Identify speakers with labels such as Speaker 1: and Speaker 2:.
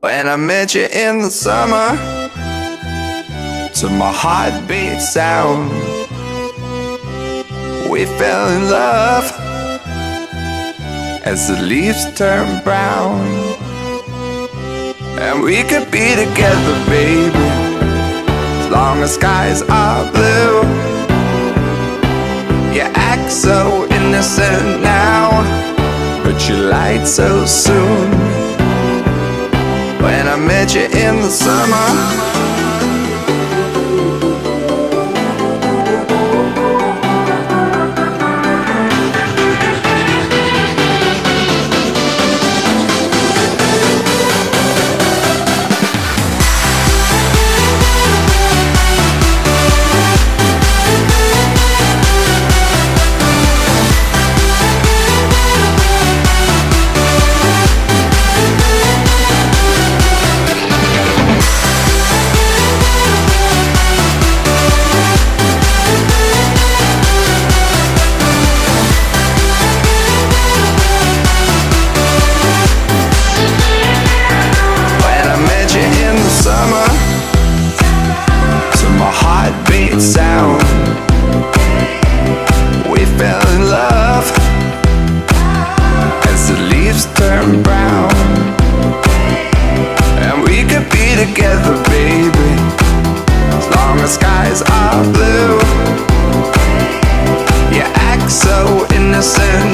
Speaker 1: When I met you in the summer, to my heartbeat sound, we fell in love as the leaves turn brown. And we could be together, baby, as long as skies are blue. You act so innocent now, but you lied so soon. When I met you in the summer, sound, we fell in love as the leaves turn brown. And we could be together, baby, as long as skies are blue. You act so innocent